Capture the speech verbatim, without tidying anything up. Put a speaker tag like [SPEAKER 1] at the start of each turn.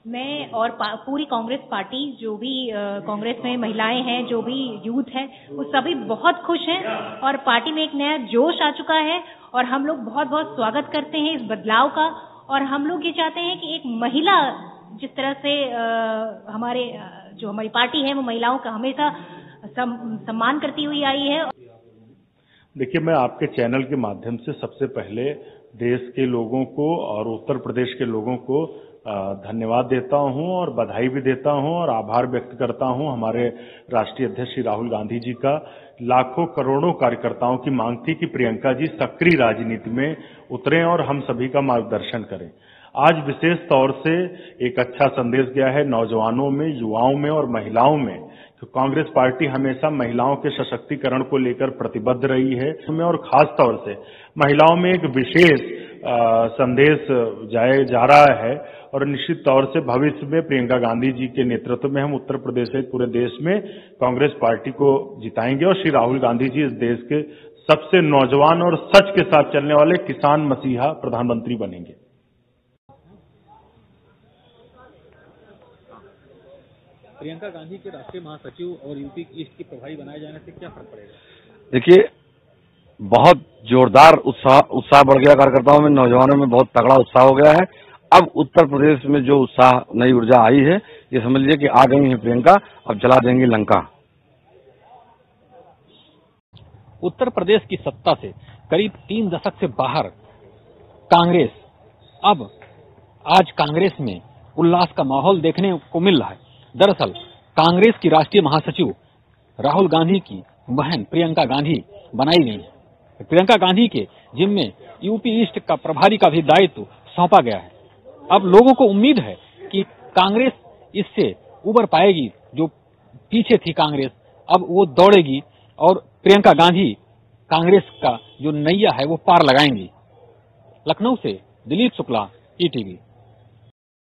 [SPEAKER 1] मैं और पूरी कांग्रेस पार्टी, जो भी कांग्रेस में महिलाएं हैं, जो भी यूथ है, वो सभी बहुत खुश हैं और पार्टी में एक नया जोश आ चुका है और हम लोग बहुत बहुत स्वागत करते हैं इस बदलाव का। और हम लोग ये चाहते हैं कि एक महिला जिस तरह से आ, हमारे जो हमारी पार्टी है वो महिलाओं का हमेशा सम, सम्मान करती हुई आई है।
[SPEAKER 2] देखिए, मैं आपके चैनल के माध्यम से सबसे पहले देश के लोगों को और उत्तर प्रदेश के लोगों को धन्यवाद देता हूं और बधाई भी देता हूं और आभार व्यक्त करता हूं हमारे राष्ट्रीय अध्यक्ष श्री राहुल गांधी जी का। लाखों करोड़ों कार्यकर्ताओं की मांग थी कि प्रियंका जी सक्रिय राजनीति में उतरें और हम सभी का मार्गदर्शन करें। आज विशेष तौर से एक अच्छा संदेश गया है नौजवानों में, युवाओं में और महिलाओं में। तो कांग्रेस पार्टी हमेशा महिलाओं के सशक्तिकरण को लेकर प्रतिबद्ध रही है और खास तौर से महिलाओं में एक विशेष आ, संदेश जाए जा रहा है और निश्चित तौर से भविष्य में प्रियंका गांधी जी के नेतृत्व में हम उत्तर प्रदेश सहित पूरे देश में कांग्रेस पार्टी को जिताएंगे और श्री राहुल गांधी जी इस देश के सबसे नौजवान और सच के साथ चलने वाले किसान मसीहा प्रधानमंत्री बनेंगे।
[SPEAKER 3] प्रियंका गांधी के राष्ट्रीय महासचिव और यूपी ईस्ट की प्रभारी बनाए जाने से क्या फर्क पड़ेगा?
[SPEAKER 4] देखिए, बहुत जोरदार उत्साह उत्साह बढ़ गया कार्यकर्ताओं में, नौजवानों में बहुत तगड़ा उत्साह हो गया है। अब उत्तर प्रदेश में जो उत्साह, नई ऊर्जा आई है, ये समझ लीजिए कि आ गई है प्रियंका, अब जला देंगी लंका।
[SPEAKER 3] उत्तर प्रदेश की सत्ता से करीब तीन दशक से बाहर कांग्रेस, अब आज कांग्रेस में उल्लास का माहौल देखने को मिल रहा है। दरअसल कांग्रेस की राष्ट्रीय महासचिव राहुल गांधी की बहन प्रियंका गांधी बनाई गई है। प्रियंका गांधी के जिम्मे यूपी ईस्ट का प्रभारी का भी दायित्व सौंपा गया है। अब लोगों को उम्मीद है कि कांग्रेस इससे उबर पाएगी। जो पीछे थी कांग्रेस, अब वो दौड़ेगी और प्रियंका गांधी कांग्रेस का जो नैया है वो पार लगाएंगी। लखनऊ से दिलीप शुक्ला, ई टीवी।